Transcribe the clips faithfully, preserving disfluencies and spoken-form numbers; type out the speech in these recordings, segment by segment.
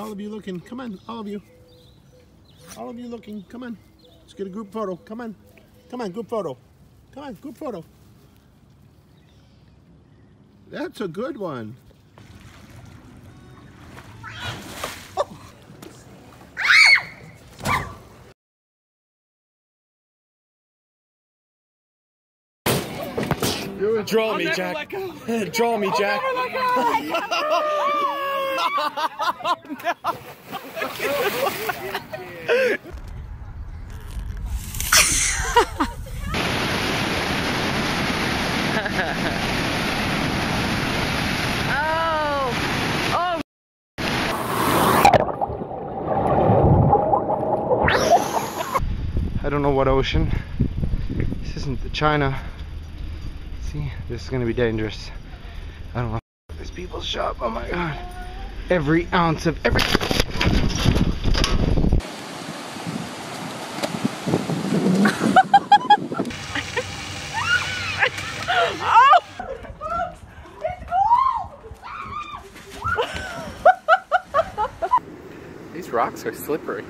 all of you looking. Come on, all of you. All of you looking. Come on. Let's get a group photo. Come on. Come on, group photo. Come on, group photo. That's a good one. Draw me, Jack. Draw me, Jack. I don't know what ocean. This isn't the China. See, this is gonna be dangerous. I don't know. This people's shop. Oh my god. Every ounce of every. These rocks are slippery.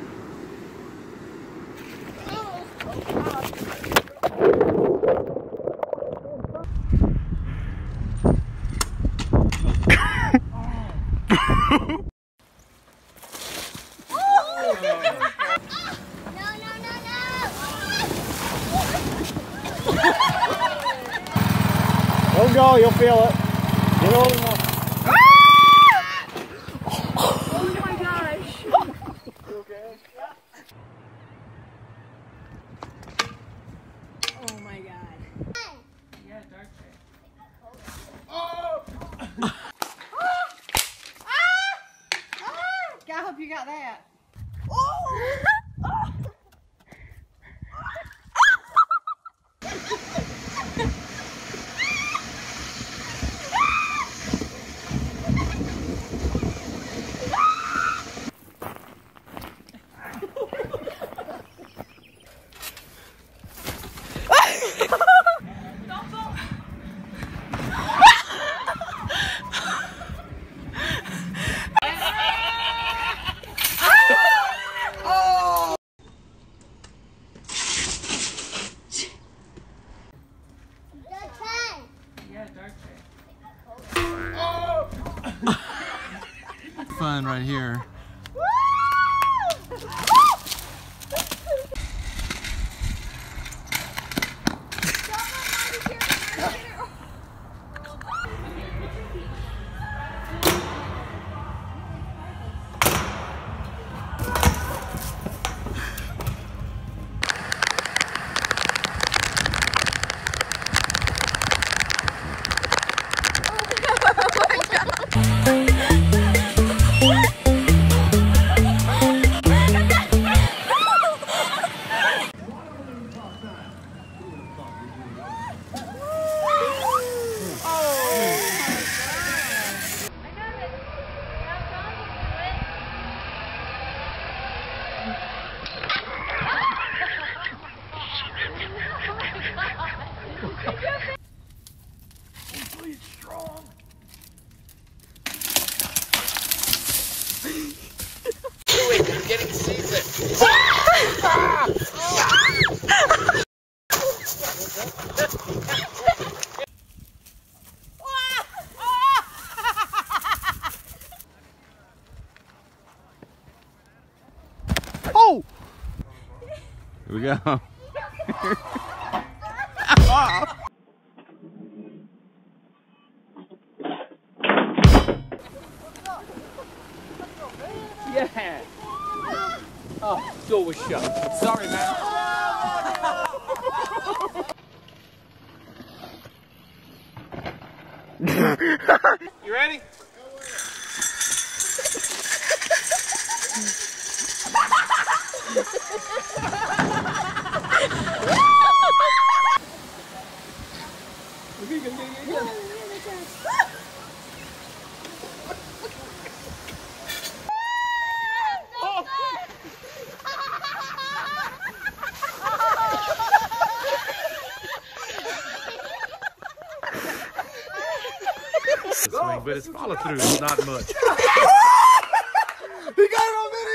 Don't go, you'll feel it. Get old enough. Oh my gosh. You okay? Oh my god. Yeah, dark day. Oh! I hope you got that. Oh! Fun right here. Getting seasick. Oh! Here we go. Yeah. Oh, door was shut. Sorry, man. You ready? Swing, but it's follow through, not much. He got it on video!